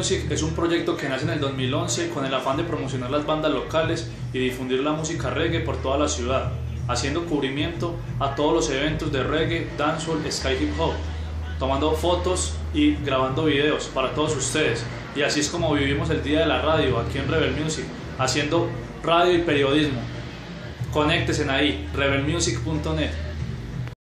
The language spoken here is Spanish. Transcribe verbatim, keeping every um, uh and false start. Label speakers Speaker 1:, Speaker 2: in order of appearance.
Speaker 1: Music es un proyecto que nace en el dos mil once con el afán de promocionar las bandas locales y difundir la música reggae por toda la ciudad, haciendo cubrimiento a todos los eventos de reggae, dancehall, sky hip hop, tomando fotos y grabando videos para todos ustedes. Y así es como vivimos el día de la radio aquí en Rebel Music, haciendo radio y periodismo. Conéctense ahí, rebel music punto net.